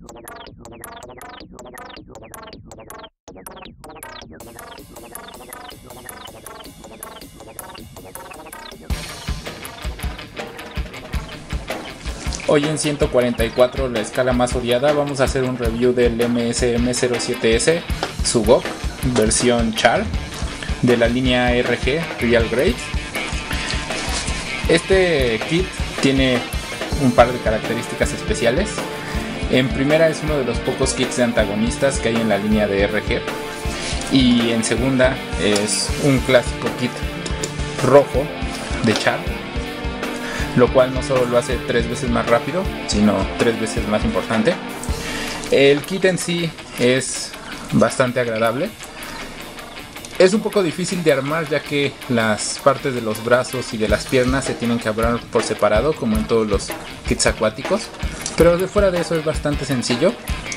Hoy en 144, la escala más odiada, vamos a hacer un review del MSM07S Sugok versión Char de la línea RG Real Grade. Este kit tiene un par de características especiales. En primera, es uno de los pocos kits de antagonistas que hay en la línea de RG, y en segunda es un clásico kit rojo de Char, lo cual no solo lo hace 3 veces más rápido, sino 3 veces más importante. El kit en sí es bastante agradable. Es un poco difícil de armar, ya que las partes de los brazos y de las piernas se tienen que armar por separado, como en todos los kits acuáticos, pero de fuera de eso es bastante sencillo.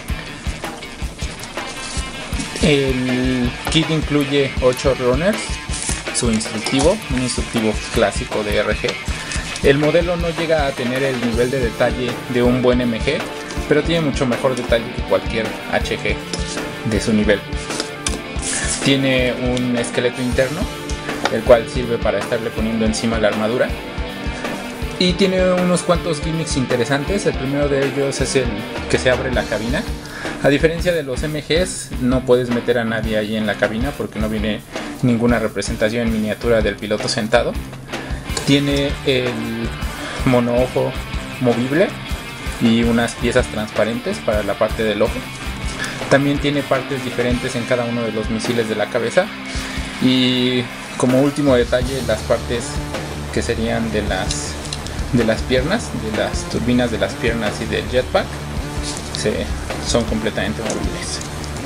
El kit incluye 8 runners, su instructivo, un instructivo clásico de RG. El modelo no llega a tener el nivel de detalle de un buen MG, pero tiene mucho mejor detalle que cualquier HG de su nivel. Tiene un esqueleto interno, el cual sirve para estarle poniendo encima la armadura. Y tiene unos cuantos gimmicks interesantes. El primero de ellos es el que se abre la cabina. A diferencia de los MGs, no puedes meter a nadie ahí en la cabina porque no viene ninguna representación en miniatura del piloto sentado. Tiene el monoojo movible y unas piezas transparentes para la parte del ojo. También tiene partes diferentes en cada uno de los misiles de la cabeza. Y como último detalle, las partes que serían de las piernas, de las turbinas de las piernas y del jetpack, son completamente móviles.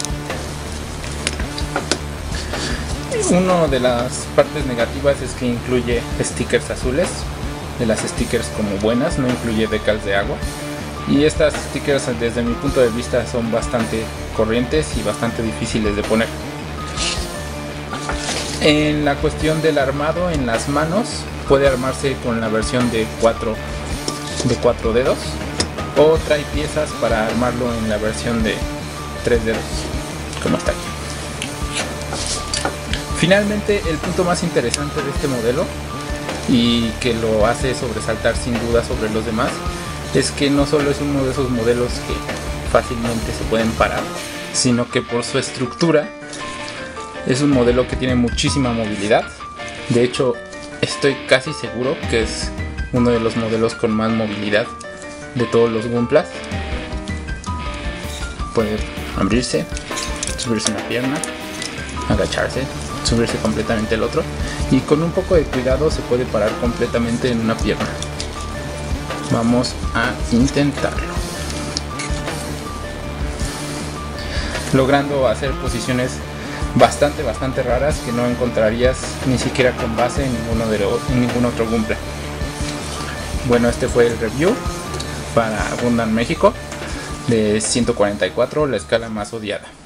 Una de las partes negativas es que incluye stickers azules, de las stickers como buenas, no incluye decals de agua. Y estas stickers, desde mi punto de vista, son bastante corrientes y bastante difíciles de poner. En la cuestión del armado, en las manos puede armarse con la versión de 4 dedos, o trae piezas para armarlo en la versión de 3 dedos, como está aquí. Finalmente, el punto más interesante de este modelo, y que lo hace sobresaltar sin duda sobre los demás, es que no solo es uno de esos modelos que fácilmente se pueden parar, sino que por su estructura es un modelo que tiene muchísima movilidad. De hecho, estoy casi seguro que es uno de los modelos con más movilidad de todos los Gunpla. Puede abrirse, subirse una pierna, agacharse, subirse completamente el otro, y con un poco de cuidado se puede parar completamente en una pierna. Vamos a intentarlo, logrando hacer posiciones bastante raras que no encontrarías ni siquiera con base en ningún otro Gunpla. Bueno, este fue el review para Gundam México de 144, la escala más odiada.